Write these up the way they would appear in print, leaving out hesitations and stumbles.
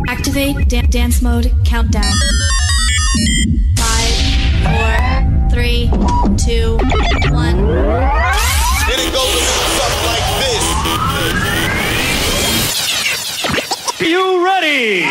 Activate dance mode countdown. 5, 4, 3, 2, 1. And it goes a little something like this. You ready?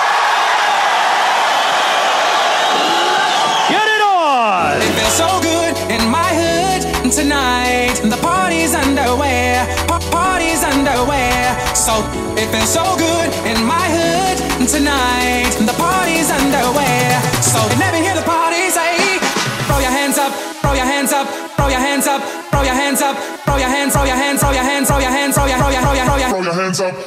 Get it on! It feels so good in my hood tonight. The party's underway. Party's underway. So it feels so good in my hood tonight. The party's underway. So let me hear the party say, throw your hands up, throw your hands up, throw your hands up, throw your hands up, throw your hands, throw your hands, throw your hands, throw your hands, throw your hands up.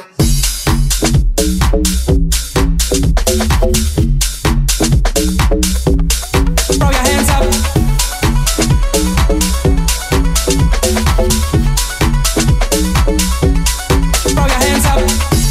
Throw your hands up. Throw your hands up.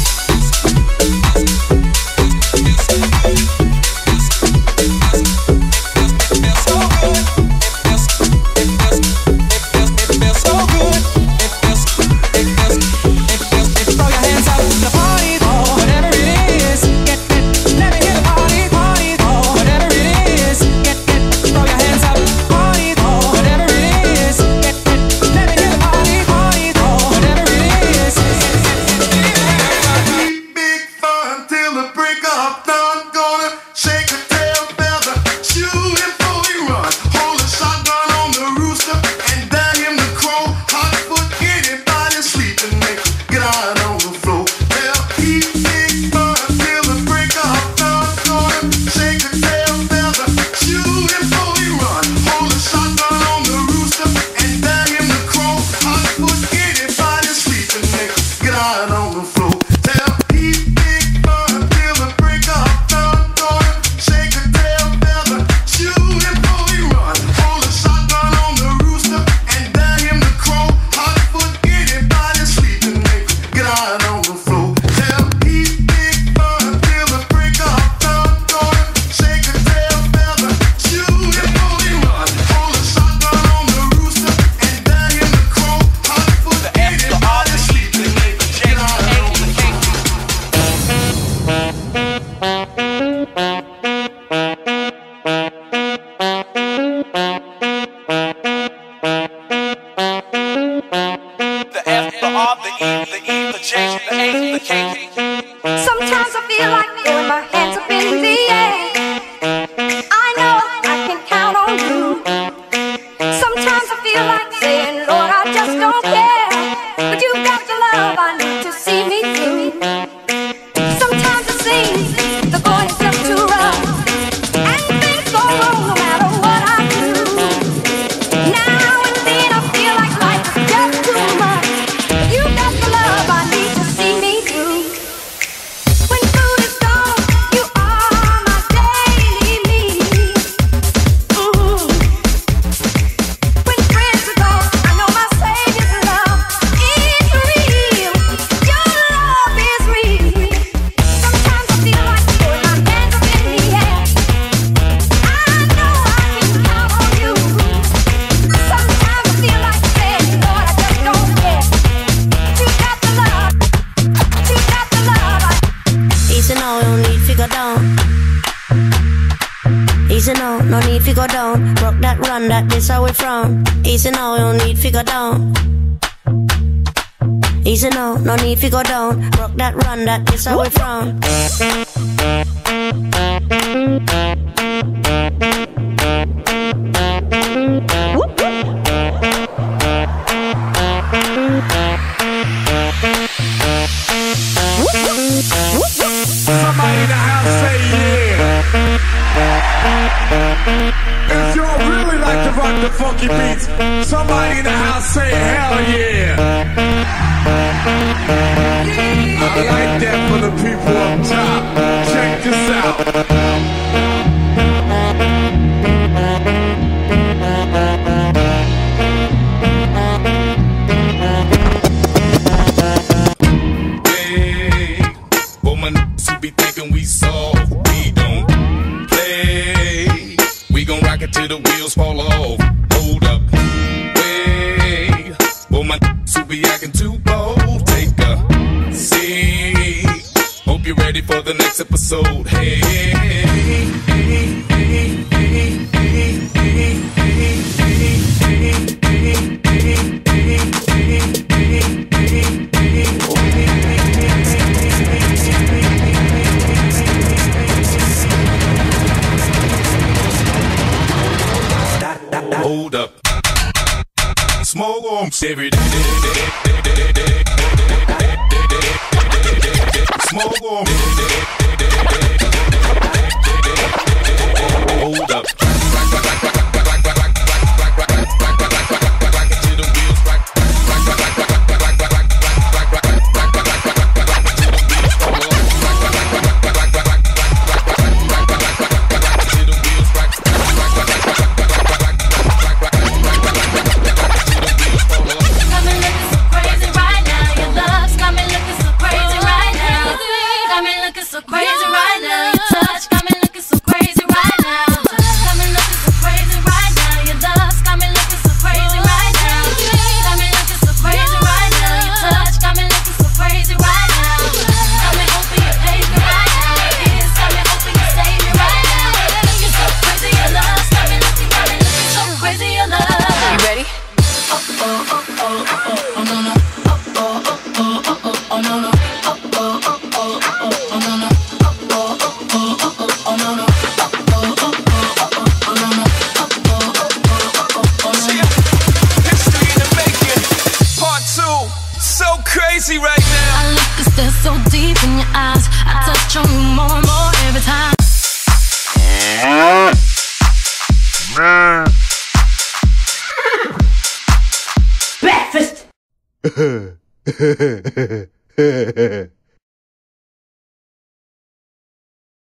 Sometimes I feel like throwing my hands up in the air. I know I can count on you. Sometimes I feel like saying, Lord, I just don't care. But you got the love I need to see me through. Sometimes it seems the going is just too rough, and things go wrong no matter what I do. Now and then I feel like life is just too much. But you got the love I need to see me through. When food is gone, you are my daily need. When friends are gone, I know my Savior's love is real. Your love is real. Sometimes I feel like throwing my hands up in the air. I know I can count on you. Sometimes I feel like saying, Lord, I just don't care. You got the love. You got the love. Easy now, no need to go down. Easy now, no need to go down. Rock that, run that, this how we from. Easy now, no need to go down. Easy now, no need to go down. Rock that, run that, this how we from. Somebody in the house say yeah. If y'all really like to rock the funky beats, somebody in the house say hell yeah. I like that for the people up top. Check this out. Woman, who be thinking we soft, we don't play. We gon' rock it till the wheels fall off. Hold up, way. Woman, who be acting too bold, take a seat. Hope you're ready for for the next episode. Hey, hold up. Smoke on every day. Smoke on. Hold up. Crazy right now. I look 'cause they're so deep in your eyes. I touch on you more and more every time. Breakfast.